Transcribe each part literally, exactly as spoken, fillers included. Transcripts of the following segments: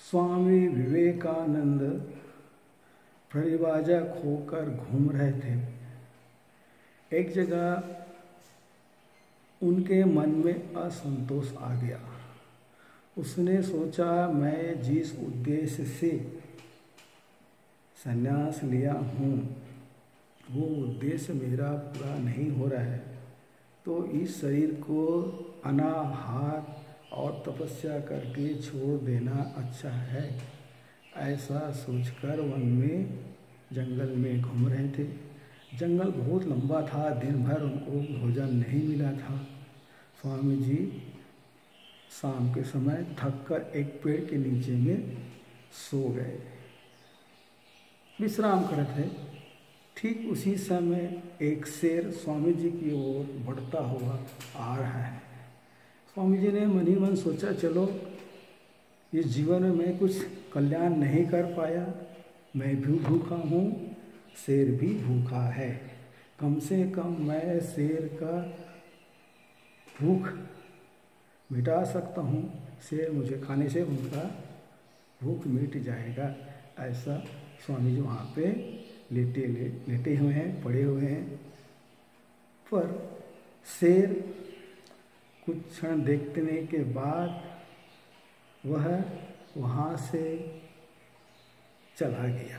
स्वामी विवेकानंद परिव्राजक होकर घूम रहे थे। एक जगह उनके मन में असंतोष आ गया। उसने सोचा, मैं जिस उद्देश्य से संन्यास लिया हूँ वो उद्देश्य मेरा पूरा नहीं हो रहा है, तो इस शरीर को अनाहार और तपस्या करके छोड़ देना अच्छा है। ऐसा सोचकर वन में जंगल में घूम रहे थे। जंगल बहुत लंबा था, दिन भर उनको भोजन नहीं मिला था। स्वामी जी शाम के समय थक कर एक पेड़ के नीचे में सो गए, विश्राम कर रहे थे। ठीक उसी समय एक शेर स्वामी जी की ओर बढ़ता हुआ आ रहा है। स्वामी जी ने मन ही मन सोचा, चलो इस जीवन में मैं कुछ कल्याण नहीं कर पाया, मैं भी भूखा हूँ, शेर भी भूखा है, कम से कम मैं शेर का भूख मिटा सकता हूँ, शेर मुझे खाने से उनका भूख मिट जाएगा। ऐसा स्वामी जी वहाँ पे लेटे ले लेटे हुए हैं, पड़े हुए हैं। पर शेर कुछ क्षण देखने के बाद वह वहाँ से चला गया।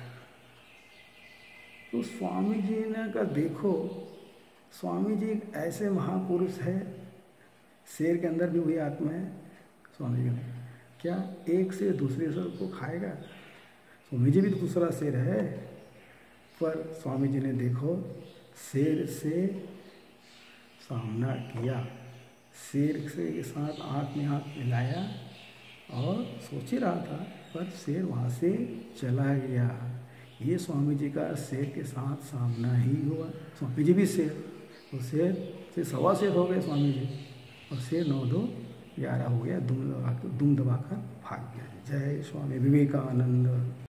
तो स्वामी जी ने कहा, देखो स्वामी जी एक ऐसे महापुरुष है, शेर के अंदर भी वही आत्मा है। स्वामी जी ने क्या एक शेर दूसरे शेर को खाएगा? स्वामी जी भी तो दूसरा शेर है। पर स्वामी जी ने देखो शेर से सामना किया, शेर के साथ आँख में आँख मिलाया और सोच ही रहा था, पर शेर वहाँ से चला गया। ये स्वामी जी का शेर के साथ सामना ही हुआ। स्वामी जी भी शेर, तो शेर से सवा शेर हो गए स्वामी जी, और शेर नौ दो ग्यारह हो गया, दुम दबा दुम दबा कर भाग गया। जय स्वामी विवेकानंद।